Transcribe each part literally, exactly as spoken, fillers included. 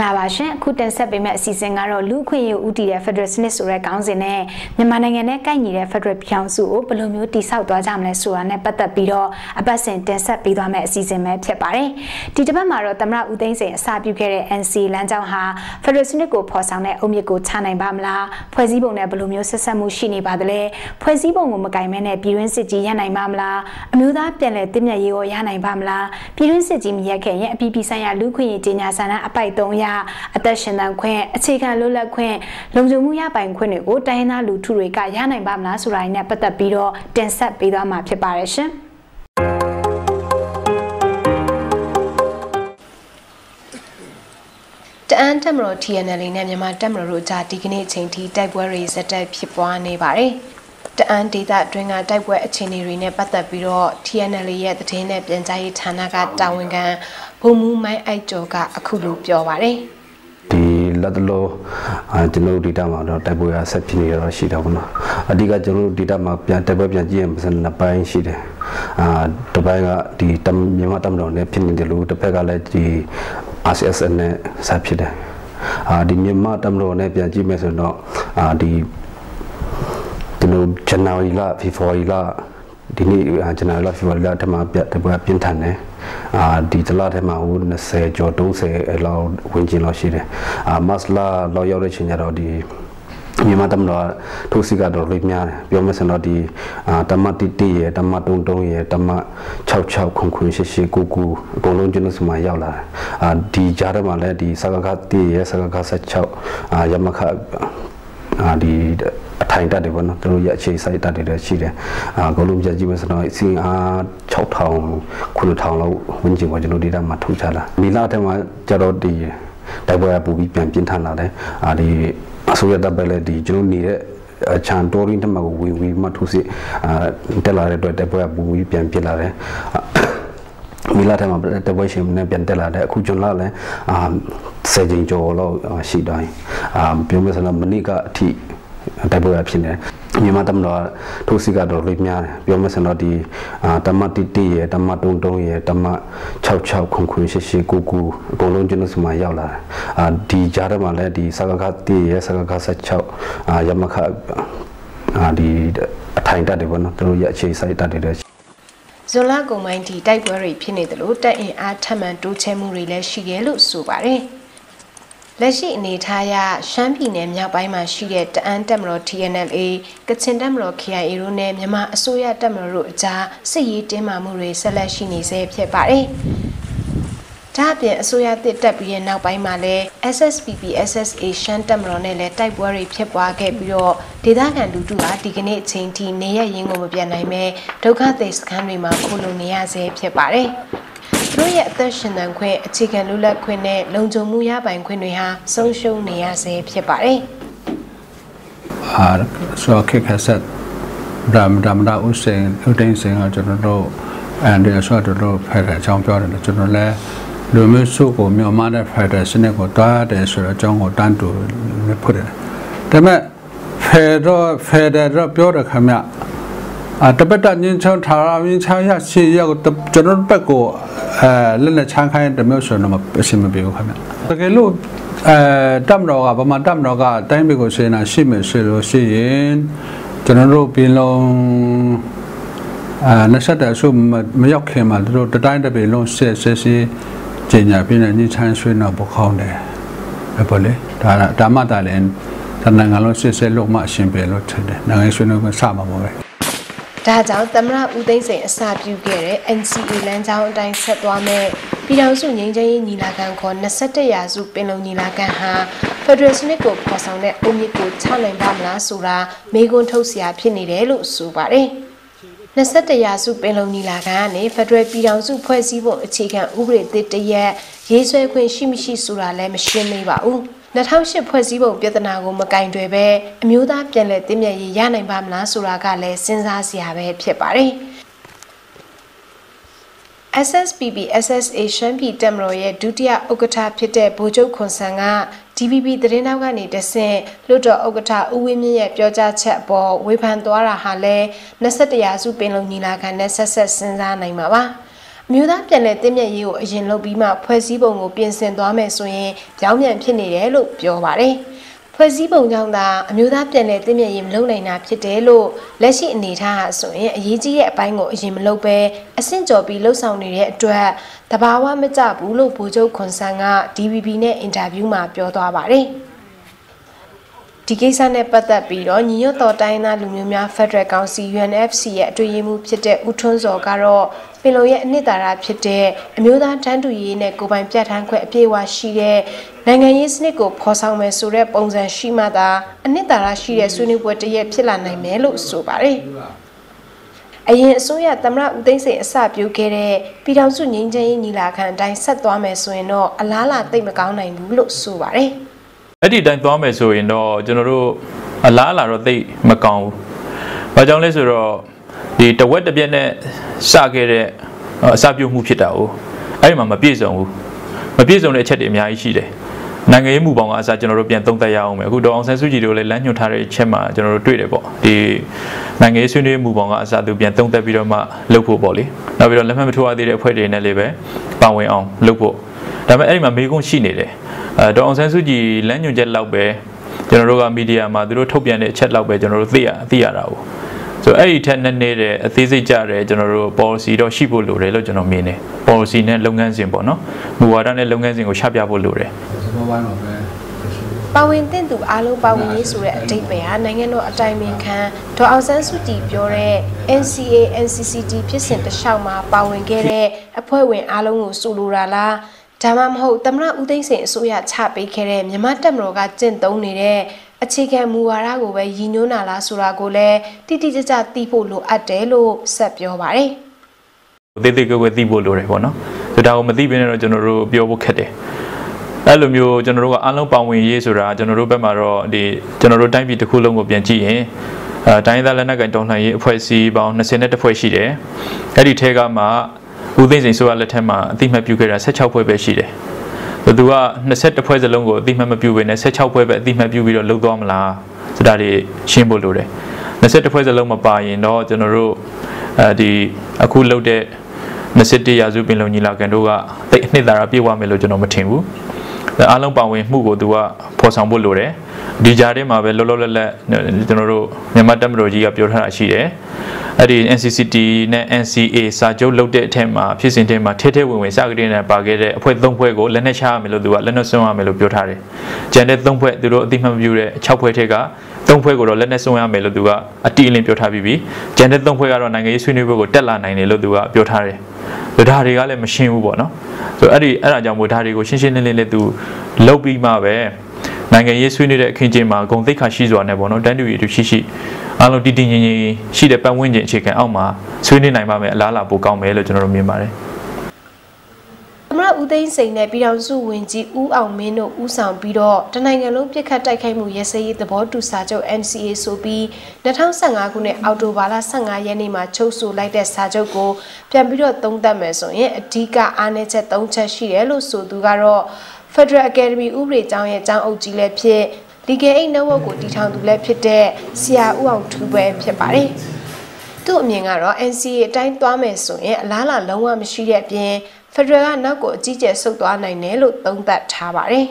လာပါရှင်အခုတင်ဆက်ပေးမယ့်အစီအစဉ်ကတော့လူခွင့်ရဦးတည်တဲ့ Federal စနစ်ဆိုတဲ့ခေါင်းစဉ်နဲ့မြန်မာနိုင်ငံနဲ့ကိုက်ညီတဲ့ Federal ပြည်ထောင်စုကိုဘယ်လိုမျိုးတည်ဆောက်သွားကြမလဲဆိုတာနဲ့ပတ်သက်ပြီးတော့အပတ်စဉ်တင်ဆက်ပေးသွားမယ့်အစီအစဉ်ပဲဖြစ်ပါတယ်ဒီတစ်ပတ်မှာတော့သမ္မတဦးသိန်းစိန်အစပြုခဲ့တဲ့ N C လမ်းကြောင်းဟာ Federal စနစ်ကိုဖော်ဆောင်တဲ့အုတ်မြစ်ကိုချနိုင်ပါမလားဖွဲ့စည်းပုံနဲ့ဘယ်လိုမျိုးဆက်ဆက်မှုရှိနေပါသလဲဖွဲ့စည်းပုံကိုမကင်မဲနဲ့ပြည်တွင်းစစ်ကြီးရနိုင်ပါမလားအမျိုးသားပြည်လည်တည်မြဲရေးကိုရနိုင်ပါမလားပြည်တွင်းစစ်ကြီးမရက်ခဲ့ရင်အပြည်ပြည်ဆိုင်ရာလူခွင့်ရကြီးညာဆန္ဒအပိုက်သုံးရအသက်ရှင်သန်ခွင့်အခြေခံလွတ်လပ်ခွင့်လုံခြုံမှုရပိုင်ခွင့်တွေကိုတိုင်းရင်းသားလူထုတွေကရနိုင်ပါမလားဆိုတာနဲ့ပတ်သက်ပြီးတော့တင်ဆက်ပေးသွားမှာဖြစ်ပါတယ်ရှင်တအန်းတက်မတော် T N L နဲ့မြန်မာတက်မတော်တို့ကြားဒီကနေ့အချိန်ထိတိုက်ပွဲတွေဇက်တက်ဖြစ်ပွားနေပါတယ်တအန်းဒေသအတွင်းကတိုက်ပွဲအခြေအနေတွေနဲ့ပတ်သက်ပြီးတော့ T N L ရဲ့သတင်းနဲ့ပြန်ကြားရေးဌာနကတာဝန်ခံဗိုလ်မှူးမိုင်းအိုက်ကျော်ကအခုလိုပြောပါတယ်ဒီလက်တလို့ကျွန်တော်တို့ data မှာတော့တိုက်ပွဲရဆက်ဖြစ်နေရတော့ရှိတာပေါ့နော်အဓိကကျွန်တော်တို့ data မှာပြန်တိုက်ပွဲပြန်ကြည့်ရင်နှစ်ပိုင်းရှိတယ်အာတစ်ပိုင်းကဒီမြန်မာတပ်မတော်နဲ့ဖြစ်နေတယ်လို့တစ်ဖက်ကလည်းဒီ R C S နဲ့ဆက်ဖြစ်တယ်အာဒီမြန်မာတပ်မတော်နဲ့ပြန်ကြည့်မယ်ဆိုတော့အာဒီကျွန်တော် January လ February လဒီနေ့ January လ February လတမှာပြတိုက်ပွဲပြင်းထန်တယ်အာဒီတလားထဲမှာဟို20ကျော်30အလောက်ဝင်ကျင်လောက်ရှိတယ်အာမတ်လာလောက်ရောက်တဲ့ချိန်ကျတော့ဒီမြန်မာတမတော်ထိုးစီကတော့လွေများတယ်ပြောမယ်ဆိုတော့ဒီအာတမတိတိရဲ့တမတုံတုံရဲ့တမ66ခုခွန်ရှိရှိကိုကူအကုန်လုံးကျွန်တော်စမှာရောက်လာတယ်အာဒီကြားထဲမှာလည်းဒီစကခတိရဲ့စကခ16အာယမခအာဒီအထိုင်တက်တယ်ပေါ့နော်သူတို့ရဲ့အခြေစိုက်တက်တယ်ရှိတယ်အာအကုန်လုံးကြည့်ကြည့်မယ်ဆိုတော့စီအား6000 9000လောက်ဝင်ကျင်ပေါ်ကျွန်တော်ဒေတာမှာထုတ်ချလာမိလာထဲမှာကျတော့ဒီတိုက်ပွဲပူပြီးပြန်ပြင်းထန်လာတယ်အာဒီအစိုးရတပ်ပဲလေဒီကျွန်တော်နေတဲ့ချန်တိုရင်းတမကိုဝီဝီမထုစီအာတက်လာတဲ့အတွက်တိုက်ပွဲပူပြီးပြန်ပြစ်လာတယ်မိလာထဲမှာတိုက်ပွဲရှင်နဲ့ပြန်တက်လာတယ်အခုကျွန်တော်လည်းအာဆယ်ကြိမ်ကျော်လောက်ရှိတိုင်းအာပြောမယ်ဆိုတော့မနေ့ကအထိတိုက်ပွဲဖြစ်နေတယ်မြန်မာတမတော်ထိုးစီကတော့လွေများတယ်ပြောမယ်ဆိုတော့ဒီအာတမတိတိရဲ့တမတုံတုံရဲ့တမ66ခုခွန်ရှိရှိကိုကူအကုန်လုံးကျွန်တော်စမှာရောက်လာတယ်အာဒီကြားထဲမှာလည်းဒီစကခတိရဲ့စကခ16အာယမခအာဒီအထိုင်တက်တယ်ပေါ့နော်သူတို့ရဲ့အခြေစိုက်တက်တယ်ဇွန်လကုန်ပိုင်းဒီတိုက်ပွဲတွေဖြစ်နေတယ်လို့တပ်အင်အားထပ်မံတိုးချဲ့မှုတွေလည်းရှိတယ်လို့ဆိုပါတယ်လက်ရှိအနေထားရရှမ်းပြည်နယ်မြောက်ပိုင်းမှာရှိတဲ့တအန်းတပ်မတော် T N L A ကချင်တပ်မတော် K I A တို့နဲ့မြန်မာအစိုးရတပ်မတော်တို့အကြားစစ်ရေးတင်းမာမှုတွေဆက်လက်ရှိနေဆဲဖြစ်ပါတယ်။ဒါ့အပြင်အစိုးရတစ်တက်ပြီးတဲ့နောက်ပိုင်းမှာလည်း S S P P S S A ရှမ်းတပ်မတော်နဲ့လည်းတိုက်ပွဲတွေဖြစ်ပွားခဲ့ပြီးတော့ဒေသခံလူထုဟာဒီကနေ့အချိန်ထိနေရရင်းကိုမပြတ်နိုင်ပဲဒုက္ခသည်စခန်းတွေမှာခိုလှုံနေရဆဲဖြစ်ပါတယ်။သူတို့ရဲ့အသက်ရှင်သန်ခွင့်အခြေခံလွတ်လပ်ခွင့်နဲ့လုံခြုံမှုရပိုင်ခွင့်တွေဟာဆုံးရှုံးနေရဆဲဖြစ်ပါတယ်။အာဆိုခေတ်ဆက်ဒမ်ဒမ်ဒါဥစင်ဥတိုင်းစင်ကကျွန်တော်တို့အန်ဒီဆိုတော့ဖက်တဲ့အကြောင်းပြောတယ်ကျွန်တော်လည်းလူမျိုးစုကိုမြန်မာတဲ့ဖက်တဲ့စနစ်ကိုတွားတယ်ဆိုတော့အကြောင်းကိုတန်းတူဖွင့်တယ်။ဒါပေမဲ့ဖက်တော့ဖက်တဲ့တော့ပြောတဲ့ခါမြအာတပတ်တညင်းချောင်းထာရင်းချာရရှိရောက်ကျွန်တော်ဘက်ကိုအဲလက်နဲ့ချမ်းခိုင်းတဲ့မျိုးဆိုတော့အဆင်မပြေဘူးခင်ဗျတကယ်လို့အဲတပ်မတော်ကဗမာတပ်မတော်ကတိုင်းပြည်ကိုစေနာရှိမယ်ဆိုလို့ရှိရင်ကျွန်တော်တို့ပြည်လုံးအာနှစ်တဲ့ဆိုမရောက်ခင်မှာတို့တတိုင်းတစ်ပြည်လုံးဆက်ဆက်စီကျင်ညာပြင်းတဲ့ညချမ်းဆွေးတော့ပခေါင်းတယ်ပဲလေဒါဒါမှတာလည်းတနင်္ဂနွေလုံးဆက်ဆက်လို့မှအရှင်ပြေလို့ထင်တယ်နိုင်ငံဆွေးနွေးမှုစမှာပါပဲဒါကြောင့်သမ္မတဦးသိန်းစိန်အစပြုခဲ့တဲ့ N C A လမ်းကြောင်းအတိုင်းဆက်သွားမဲ့ပြည်ထောင်စုငြိမ်းချမ်းရေးညီလာခံခေါ်21ရာစုပင်လုံညီလာခံဟာဖက်ဒရယ်စနစ်ကိုဖော်ဆောင်တဲ့အုတ်မြစ်ကိုချနိုင်ပါမလားဆိုတာမေးခွန်းထုတ်စရာဖြစ်နေတယ်လို့ဆိုပါတယ်။21ရာစုပင်လုံညီလာခံကနေဖက်ဒရယ်ပြည်ထောင်စုဖွဲ့စည်းပုံအခြေခံဥပဒေသစ်တရက်ရေးဆွဲခွင့်ရှိမရှိဆိုတာလည်းမရှင်းသေးပါဘူး။၂၀၀၈ဖွဲ့စည်းပုံပြဿနာကိုမကင်တွယ်ပဲအမျိုးသားပြည်လည်တည်မြဲရေးရနိုင်ပါမလားဆိုတာကလည်းစဉ်းစားစရာပဲဖြစ်ပါတယ်။ S S P P S S A ရှမ်းပြည်တပ်မတော်ရဲ့ဒုတိယဥက္ကဋ္ဌဖြစ်တဲ့ဗိုလ်ချုပ်ခွန်ဆန်က D V B သတင်းနောက်ကနေတဆင့်လွှတ်တော်ဥက္ကဋ္ဌဦးဝင်းမြင့်ရဲ့ပြောကြားချက်အပေါ်ဝေဖန်သွားတာဟာလည်း21ရာစုပင်လုံညီလာခံနဲ့ဆက်ဆက်စဉ်းစားနိုင်မှာပါ။မျိုးသားပြန်လည်တင်မြင့်ရေးကိုအရင်လုပ်ပြီးမှဖွဲ့စည်းပုံကိုပြင်ဆင်သွားမယ်ဆိုရင်ကြောင်းပြန်ဖြစ်နေတယ်လို့ပြောပါတယ်ဖွဲ့စည်းပုံကြောင့်သာအမျိုးသားပြန်လည်တင်မြင့်ရေးမလုပ်နိုင်တာဖြစ်တယ်လို့လက်ရှိအနေထားဟာဆိုရင်အရေးကြီးတဲ့အပိုင်းကိုအရင်မလုပ်ဘဲအဆင့်ကျော်ပြီးလှုပ်ဆောင်နေတဲ့အတွက်တဘာဝမကျဘူးလို့ဗိုလ်ချုပ်ခွန်ဆန်းက D V B နဲ့အင်တာဗျူးမှာပြောသွားပါတယ်ဒီကိစ္စနဲ့ပတ်သက်ပြီးတော့ညီညွတ်တော်တိုင်းသားလူမျိုးများ Federal Council U N F C ရဲ့အတွေ့အမှုဖြစ်တဲ့ဦးထွန်းစောကတော့ပင်လုံရဲ့အနှစ်သာရဖြစ်တဲ့အမျိုးသားတန်းတူရေးနဲ့ကိုယ်ပိုင်ပြဋ္ဌာန်းခွင့်အပြည့်အဝရှိတဲ့နိုင်ငံရေးစနစ်ကိုဖော်ဆောင်မယ်ဆိုတဲ့ပုံစံရှိမှသာအနှစ်သာရရှိတဲ့ဆွေးနွေးပွဲတစ်ရက်ဖြစ်လာနိုင်မယ်လို့ဆိုပါတယ်။အရင်အစိုးရသမ္မတဦးသိန်းစိန်အစပြုခဲ့တဲ့ပြည်ထောင်စုငြိမ်းချမ်းရေးညီလာခံအတိုင်းဆက်သွားမယ်ဆိုရင်တော့အလားအလာသိပ်မကောင်းနိုင်ဘူးလို့ဆိုပါတယ်။အဲ့ဒီတိုင်းသွားမယ်ဆိုရင်တော့ကျွန်တော်တို့အလားအလာတော့သိမကောင်းဘူး။ဘာကြောင့်လဲဆိုတော့ဒီတဝက်တစ်ပြက်နဲ့စခဲ့တဲ့အစပြုမှုဖြစ်တာ哦အဲ့ဒီမှာမပြည့်စုံဘူးမပြည့်စုံတဲ့အချက်တွေအများကြီးရှိတယ်။နိုင်ငံရေးမှုပေါင်းကအစားကျွန်တော်တို့ပြန်သုံးသပ်ရအောင်မယ်။အခုတော့အောင်ဆန်းစုကြည်တို့လည်းလမ်းညွှန်ထားတဲ့အချက်မှာကျွန်တော်တို့တွေ့တယ်ပေါ့။ဒီနိုင်ငံရေးဆွေးနွေးမှုပေါင်းကအစားသူပြန်သုံးသပ်ပြီးတော့မှလုပ်ဖို့ပေါ့လေ။နောက်ပြီးတော့လက်မှတ်မထိုးရသေးတဲ့အဖွဲ့တွေနဲ့လည်းပဲပါဝင်အောင်လုပ်ဖို့။ဒါပေမဲ့အဲ့ဒီမှာမေးခွန်းရှိနေတယ်။အဲတော့အောင်ဆန်းစုကြည်လမ်းညွှန်ချက်လောက်ပဲကျွန်တော်တို့ကမီဒီယာမှာသူတို့ထုတ်ပြန်တဲ့အချက်လောက်ပဲကျွန်တော်တို့သိရသိရတာပေါ့ဆိုအဲ့ဒီထက်နည်းနည်းတဲ့အသေးစိတ်ကြတယ်ကျွန်တော်တို့ policy တော့ရှိဖို့လိုတယ်လို့ကျွန်တော်မြင်တယ် policy နဲ့လုပ်ငန်းစဉ်ပေါ့နော်မူဝါဒနဲ့လုပ်ငန်းစဉ်ကိုချပြဖို့လိုတယ်ပါဝင်တဲ့သူအားလုံးပါဝင်ရေးဆိုတဲ့အဓိပ္ပာယ်ဟာနိုင်ငံတော်အတိုင်ပင်ခံဒေါ်အောင်ဆန်းစုကြည်ပြောတဲ့ N C A N C C T ဖြစ်စဉ်တစ်လျှောက်မှာပါဝင်ခဲ့တဲ့အဖွဲ့ဝင်အားလုံးကိုဆိုလိုတာလားဒါမှမဟုတ်သမ္မတဦးသိန်းစိန်အစိုးရချပေးခဲ့တဲ့မြန်မာတပ်မတော်ကကျင့်သုံးနေတဲ့အခြေခံမူဝါဒကိုပဲရည်ညွှန်းတာလားဆိုတာကိုလည်းတိတိကျကျသိဖို့လိုအပ်တယ်လို့ဆက်ပြောပါတယ်။သေသေးကွယ်ကွယ်သိဖို့လိုတယ်ပေါ့နော်။ဒါကိုမသိဘဲနဲ့တော့ကျွန်တော်တို့ပြောဖို့ခက်တယ်။အဲ့လိုမျိုးကျွန်တော်တို့ကအလုံးပါဝင်ရေးဆိုတာကျွန်တော်တို့ဘက်မှာတော့ဒီကျွန်တော်တို့တိုင်းပြည်တစ်ခုလုံးကိုပြန်ကြည့်ရင်အဲတိုင်းသားလက်နက်ကိုင်တော်လှန်ရေးအဖွဲ့အစည်းပေါင်း၂၁ဖွဲ့ရှိတယ်။အဲ့ဒီထဲကမှဦးသိန်းစိန်ဆိုရလက်ထက်မှာအတိမတ်ပြုခဲ့တာ၁၆ဖွဲ့ပဲရှိတယ်။သူက၂၁ဖွဲ့စလုံးကိုအတိမတ်မပြုဘဲနဲ့၁၆ဖွဲ့ပဲအတိမတ်ပြုပြီးတော့လှုပ်သွားမလားဆိုတာတွေရှင်းဖို့လိုတယ်။၂၁ဖွဲ့စလုံးမပါရင်တော့ကျွန်တော်တို့အဲဒီအခုလှုပ်တဲ့၂၁ရာစုပင်လုံညီလာခံတို့ကတိတ်အနှစ်သာရပြည့်ဝမယ်လို့ကျွန်တော်မထင်ဘူး။အားလုံးပါဝင်မှုကိုသူကဖော်ဆောင်ဖို့လိုတယ်။ဒီကြားထဲမှာပဲလောလောလတ်လတ်ကျွန်တော်တို့မြန်မာတပ်မတော်ကြီးကပြောထားတာရှိတယ်။အဲ့ဒီ N C C T နဲ့ N C A စာချုပ်လုပ်တဲ့အထက်မှာဖြစ်စဉ်ထဲမှာထဲထဲဝင်ဝင်စကတင်နဲ့ပါခဲ့တဲ့အဖွဲ့၃ဖွဲ့ကိုလက်နက်ချရမယ်လို့သူကလက်နက်ဆွမ်းရမယ်လို့ပြောထားတယ်။ကျန်တဲ့၃ဖွဲ့သူတို့အတိမတ်မပြုတဲ့၆ဖွဲ့ထက်က၃ဖွဲ့ကိုတော့လက်နက်ဆွမ်းရမယ်လို့သူကအတိအလင်းပြောထားပြီးပြီ။ကျန်တဲ့၃ဖွဲ့ကတော့နိုင်ငံရေးဆွေးနွေးပွဲကိုတက်လာနိုင်တယ်လို့သူကပြောထားတယ်။ဒါတွေကလည်းမရှင်းဘူးပေါ့နော်။ဆိုအဲ့ဒီအဲ့ဒါကြောင့်မို့ဒါတွေကိုရှင်းရှင်းလင်းလင်းလေးသူလုပ်ပြီးမှပဲနိုင်ငံရေးဆွေးနွေးတဲ့အခင်းကျင်းမှာဂုဏ်သိက္ခာရှိစွာနဲ့ပေါ့နော်တန်းတူရည်တူရှိရှိအားလုံးတည်တည်ငြိမ်ငြိမ်ရှိတဲ့ပတ်ဝန်းကျင်အခြေခံအောက်မှာဆွေးနွေးနိုင်ပါမယ်အလားအလာပိုကောင်းမယ်လို့ကျွန်တော်တို့မြင်ပါတယ်သမ္မတဦးသိန်းစိန်နဲ့ပြည်ထောင်စုဝန်ကြီးဦးအောင်မင်းတို့ဦးဆောင်ပြီးတော့တနိုင်ငံလုံးပြစ်ခတ်တိုက်ခိုက်မှုရစရေးသဘောတူစာချုပ် N C A ဆိုပြီး၂၀၁၅ခုနှစ်အောက်တိုဘာလ၁၅ရက်နေ့မှာချုပ်ဆိုလိုက်တဲ့စာချုပ်ကိုပြန်ပြီးတော့သုံးသပ်မယ်ဆိုရင်အဓိကအားနည်းချက်၃ချက်ရှိတယ်လို့ဆိုသူကတော့ Federal Academy ဥပဒေကျောင်းရဲ့ကျောင်းအုပ်ကြီးလည်းဖြစ် Legal Aid Network ကိုတည်ထောင်သူလည်းဖြစ်တဲ့ဆရာဦးအောင်ထူးပဲဖြစ်ပါတယ်။သူ့အမြင်ကတော့ N C A အတိုင်းသွားမယ်ဆိုရင်အလားအလာလုံးဝမရှိတဲ့အပြင် Federal ကနောက်ကိုအကြီးကျယ်ဆုတ်သွားနိုင်တယ်လို့သုံးသပ်ထားပါတယ်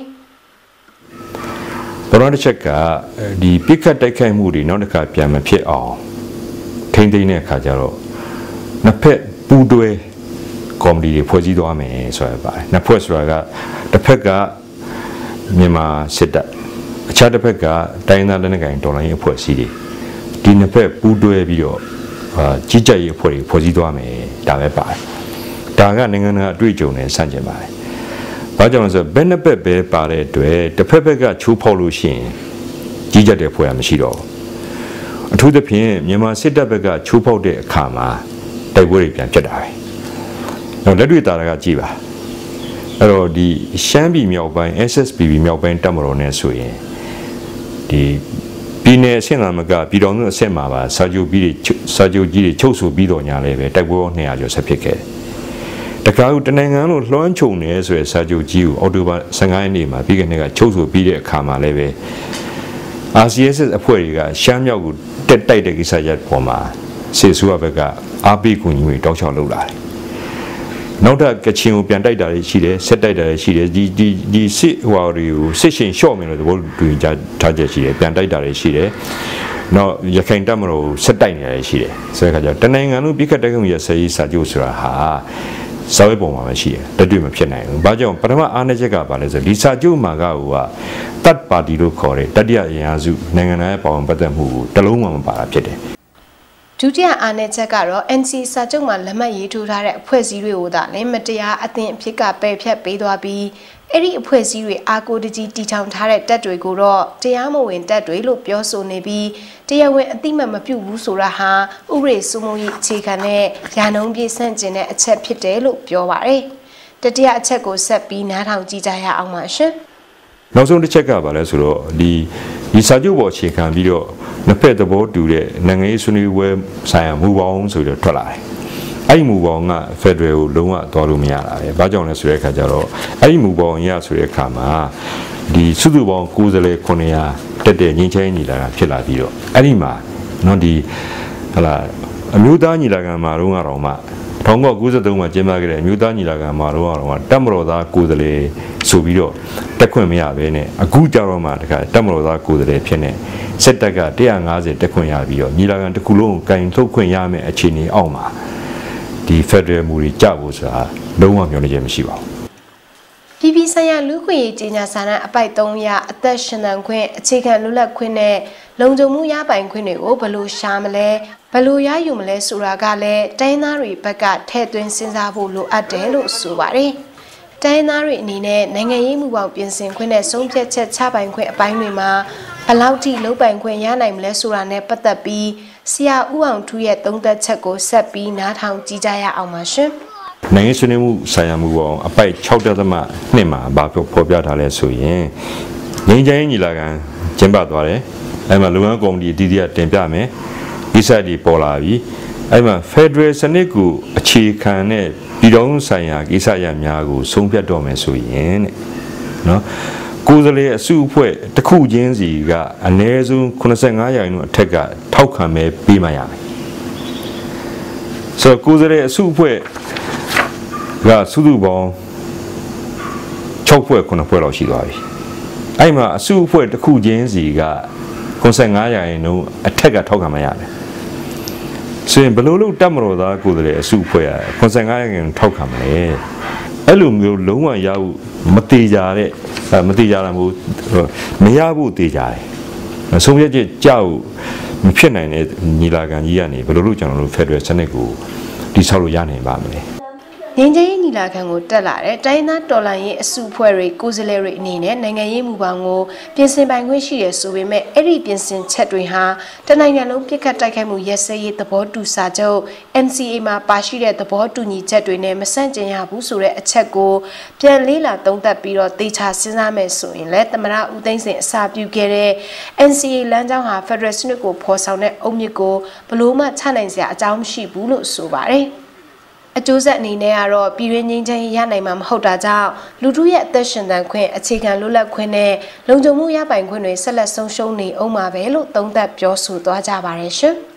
။တော်တစ်ချက်ကဒီပြစ်ခတ်တိုက်ခိုက်မှုတွေနောက်တစ်ခါပြန်မဖြစ်အောင်ထိမ့်သိမ်းတဲ့အခါကျတော့နှစ်ဖက်ပူးတွဲကော်မတီတွေဖွဲ့စည်းသွားမယ်ဆိုရပါတယ်နှစ်ဖွဲ့ဆိုတာကတစ်ဖက်ကမြန်မာစစ်တပ်အခြားတစ်ဖက်ကတိုင်းသားလက်နက်ကိုင်တော်လှန်ရေးအဖွဲ့အစည်းတွေဒီနှစ်ဖက်ပူးတွဲပြီးတော့အာကြီးကြပ်ရေးအဖွဲ့တွေဖွဲ့စည်းသွားမယ်ဒါပဲပါတယ်ဒါကနိုင်ငံတော်အတွေ့အကြုံနဲ့ဆန့်ကျင်ပါတယ်ဘာကြောင့်လဲဆိုတော့ဘယ်နှစ်ဖက်ပဲပါတဲ့အတွက်တစ်ဖက်ဖက်ကချိုးဖောက်လို့ရှိရင်ကြီးကြပ်တဲ့ဖွဲ့ရမရှိတော့ဘူးအထူးသဖြင့်မြန်မာစစ်တပ်ဘက်ကချိုးဖောက်တဲ့အခါမှာတိုက်ပွဲတွေပြန်ဖြစ်တာပဲတော့လက်တွေ့တာကကြည့်ပါအဲ့တော့ဒီရှမ်းပြည်မြောက်ပိုင်း S S P B မြောက်ပိုင်းတပ်မတော်နဲ့ဆိုရင်ဒီပြည်နယ်အဆင့်လာမကပြည်တော်စုအဆင့်မှာပါစာချုပ်ပြီးစာချုပ်ကြီးတွေချုပ်ဆိုပြီးတော့ညာလည်းပဲတိုက်ပွဲနှစ်ရာကျော်ဆက်ဖြစ်ခဲ့တယ်တခါဦးတနိုင်ငံလို့လွှမ်းခြုံနေဆိုရယ်စာချုပ်ကြီးကိုအော်တိုဘာ၁၅ရက်နေ့မှာပြီးခဲ့တဲ့ကချုပ်ဆိုပြီးတဲ့အခါမှာလည်းပဲ R C S S အဖွဲ့တွေကရှမ်းမြောက်ကိုတက်တိုက်တဲ့ကိစ္စရပ်ပေါ်မှာစစ်အစိုးရဘက်ကအားပေးကူညီမှုတောက်ချောက်လုပ်လာတယ်နောက်ထပ်ကချင်ကိုပြန်တိုက်တာရှိတယ်ဆက်တိုက်တာရှိတယ်ဒီဒီဒီစစ်ဟွာတွေကိုစစ်ရှင်လျှော့မယ်လို့သဘောတူကြထားချက်ရှိတယ်ပြန်တိုက်တာရှိတယ်နောက်ရခိုင်တပ်မတော်ဆက်တိုက်နေရရှိတယ်ဆိုတဲ့အခါကျတော့တနိုင်ငံလုံးပြစ်ခတ်တိုက်ခိုက်မှုရဆဲရေးစာချုပ်ဆိုတာဟာစာရေးပုံမှာမရှိတယ်တတွေ့မဖြစ်နိုင်ဘူး။ဘာကြောင့်ပထမအားနည်းချက်ကဘာလဲဆိုဒီစာချုပ်မှာကဟိုကတတ်ပါတီလို့ခေါ်တယ်တတိယအင်အားစုနိုင်ငံသားရဲ့ပါဝင်ပတ်သက်မှုကိုတလုံးမှမပါတာဖြစ်တယ်။ဒုတိယအားနည်းချက်ကတော့ N C စာချုပ်မှာလက်မှတ်ရေးထိုးထားတဲ့အဖွဲ့အစည်းတွေကိုသာလည်းမတရားအသင်းအဖြစ်ကပယ်ဖျက်ပေးသွားပြီးအဲ့ဒီအဖွဲ့အစည်းတွေအာကိုတကြီးတီထောင်ထားတဲ့တပ်တွေကိုတော့တရားမဝင်တပ်တွေလို့ပြောဆိုနေပြီးတရားဝင်အသိမှတ်မပြုဘူးဆိုတာဟာဥပဒေစိုးမိုးရေးအခြေခံတဲ့ရာနှုန်းပြည့်ဆန့်ကျင်တဲ့အချက်ဖြစ်တယ်လို့ပြောပါတယ်။တတိယအချက်ကိုဆက်ပြီးနားထောင်ကြည့်ကြရအောင်ပါရှင်။နောက်ဆုံးတစ်ချက်ကဘာလဲဆိုတော့ဒီဒီစာချုပ်ပေါ်အခြေခံပြီးတော့နှစ်ဖက်သဘောတူတဲ့နိုင်ငံရေးဆွေးနွေးပွဲဆိုင်ရာမူပေါင်းဆိုပြီးတော့ထွက်လာတယ်။အဲ့ဒီမူပေါင်းကဖက်ဒရယ်ကိုလုံးဝသွားလို့မရတာပဲ။ဘာကြောင့်လဲဆိုတဲ့အခါကျတော့အဲ့ဒီမူပေါင်းရဆိုတဲ့အခါမှာဒီစုစုပေါင်းကိုယ်စားလှယ်ခုနှစ်ရာတက်တဲ့ငင်းချင်းညီလာတာဖြစ်လာပြီးတော့အဲ့ဒီမှာနော်ဒီဟလာအမျိုးသားညီလာခံမှာတော့ကတော့မှ၁၉၉၃မှာကျင်းပခဲ့တဲ့အမျိုးသားညီလာခံမှာတော့ကတော့တပ်မတော်သားကိုယ်စားလှယ်ဆိုပြီးတော့တက်ခွင့်မရဘဲနဲ့အခုကြတော့မှတခါတပ်မတော်သားကိုယ်စားလှယ်ဖြစ်နေစစ်တပ်က၁၅၀တက်ခွင့်ရပြီးတော့ညီလာခံတစ်ခုလုံးကိုကင်ထုတ်ခွင့်ရမယ်အခြေအနေအောက်မှာဒီဖက်ဒရယ်မူတွေကြဖို့ဆိုတာလုံးဝမျှော်လင့်ချက်မရှိပါဘူး။ပြည်ပြည်ဆိုင်ရာလူ့ခွင့်ရေးကြေညာစာတမ်းအပိုက်၃ရအသက်ရှင်သန်ခွင့်အခြေခံလွတ်လပ်ခွင့်နဲ့လုံခြုံမှုရပိုင်ခွင့်တွေကိုဘယ်လိုရှာမလဲဘယ်လိုရယူမလဲဆိုတာကလည်းတိုင်းသားတွေဘက်ကထည့်သွင်းစဉ်းစားဖို့လိုအပ်တယ်လို့ဆိုပါတယ်။တိုင်းသားတွေအနေနဲ့နိုင်ငံရေးမှုပေါင်းပြင်ဆင်ခွင့်နဲ့ဆုံးဖြတ်ချက်ချပိုင်ခွင့်အပိုင်းတွေမှာဘယ်လောက်ထိလုံပိုင်ခွင့်ရနိုင်မလဲဆိုတာနဲ့ပတ်သက်ပြီးဆရာဦးအောင်ထူးရဲ့သုံးသပ်ချက်ကိုဆက်ပြီးနားထောင်ကြည့်ကြရအောင်ပါရှင်။နိုင်ငံဆွေးနွေးမှုဆိုင်ရာမှုပေါင်းအပိုက်၆ဒသမ၂မှာဘာပြောဖော်ပြထားလဲဆိုရင်ငြိမ်းချမ်းရေးညီလာခံကျင်းပသွားတယ်။အဲ့မှာလူ့ဝန်ကော်မတီအသီးသီးတင်ပြမယ်။ဒီစက်ဒီပေါ်လာပြီ။အဲ့မှာဖက်ဒရယ်စနစ်ကိုအခြေခံတဲ့ပြည်ထောင်စုဆိုင်ရာကိစ္စရပ်များကိုဆုံးဖြတ်တော့မယ်ဆိုရင်တဲ့နော်ကိုယ်စားလှယ်အစုအဖွဲ့တစ်ခုချင်းစီကအနည်းဆုံး၈၅ရာခိုင်နှုန်းအထက်ကထောက်ခံမဲပေးမှရမယ်ဆိုတော့ကိုယ်စားလှယ်အစုအဖွဲ့ကစုစုပေါင်း၆ဖွဲ့၉ဖွဲ့လောက်ရှိသွားပြီအဲ့မှာအစုအဖွဲ့တစ်ခုချင်းစီက၈၅ရာခိုင်နှုန်းအထက်ကထောက်ခံမှရတယ်ဆိုရင်ဘယ်လိုလုပ်တပ်မတော်သားကိုယ်စားလှယ်အစုအဖွဲ့က၈၅ရာခိုင်နှုန်းထောက်ခံမလဲအဲ့လိုမျိုးလုံးဝရဖို့မတေကြတဲ့မတေကြတာမဟုတ်မရဖို့တေကြတယ်ဆုံးဖြတ်ချက်ကြောက်မဖြစ်နိုင်တဲ့ညီလာခံကြီးကနေဘယ်လိုလုပ်ကျွန်တော်တို့ဖက်ဒရယ်စနစ်ကိုတိဆောက်လို့ရနိုင်ပါမလဲငင်းချင်းညီလာခံကိုတက်လာတဲ့တိုင်းသားတော်လှန်ရေးအစုအဖွဲ့တွေကိုယ်စားလှယ်တွေအနေနဲ့နိုင်ငံရေးမူပေါင်းကိုပြင်ဆင်ပိုင်ခွင့်ရှိတယ်ဆိုပေမဲ့အဲ့ဒီပြင်ဆင်ချက်တွေဟာတနိုင်ငံလုံးပြစ်ခတ်တိုက်ခိုက်မှုရဲစဲရေးသဘောတူစာချုပ် N C A မှာပါရှိတဲ့သဘောတူညီချက်တွေနဲ့မဆန့်ကျင်ရဘူးဆိုတဲ့အချက်ကိုပြန်လေးလာသုံးသပ်ပြီးတော့သေချာစဉ်းစားမယ်ဆိုရင်လည်းသမ္မတဦးသိန်းစိန်အစာပြုခဲ့တဲ့ N C A လမ်းကြောင်းဟာဖက်ဒရယ်စနစ်ကိုဖော်ဆောင်တဲ့အုတ်မြစ်ကိုဘလို့မှချနိုင်စရာအကြောင်းမရှိဘူးလို့ဆိုပါတယ်အကျိုးဆက်အနေနဲ့ကတော့ပြည်တွင်းငြိမ်းချမ်းရေးရနိုင်မှာမဟုတ်တာကြောင့်လူထုရဲ့အသက်ရှင်သန်ခွင့်အခြေခံလွတ်လပ်ခွင့်နဲ့လုံခြုံမှုရပိုင်ခွင့်တွေဆက်လက်ဆုံးရှုံးနေအောင်ပါပဲလို့သုံးသပ်ပြောဆိုသွားကြပါတယ်ရှင်။